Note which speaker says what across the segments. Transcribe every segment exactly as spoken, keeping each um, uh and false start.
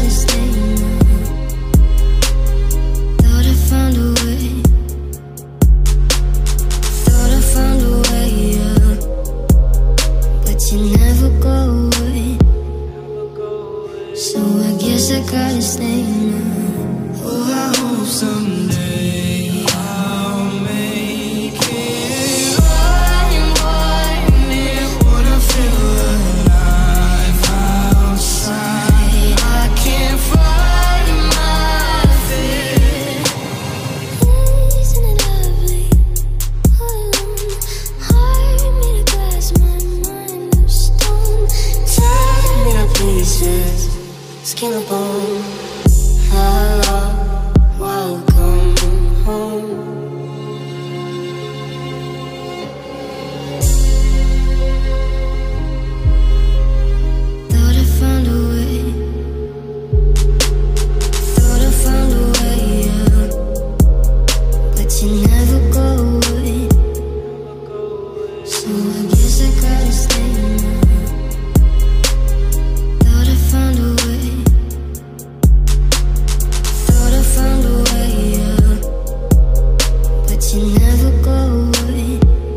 Speaker 1: gotta stay now. Thought I found a way, thought I found a way, yeah. But you never go away, so I guess I gotta stay now. Oh, I hope someday I'll make it right and right near what I feel alive outside. I can't fight my fear. Isn't it lovely? All alone, heart made of glass, my mind of stone. Tear me to pieces, skin and bone. Hello, welcome home. Thought I found a way, thought I found a way, yeah. But you never go away, so I guess I gotta stay now. Thought I found a way, thought I found a way, yeah. But you never go away,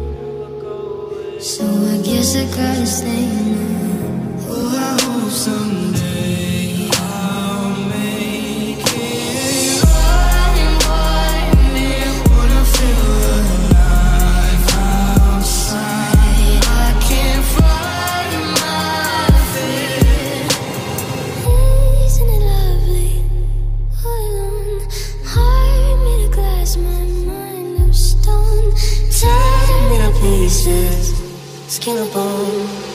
Speaker 1: so I guess I gotta stay now. Oh, I hope someday I'll make it right and right near what I feel alive outside. I can't fight my fear. Isn't it lovely? All alone, heart made of glass, my mind of stone. Tear me to pieces, skin and bone.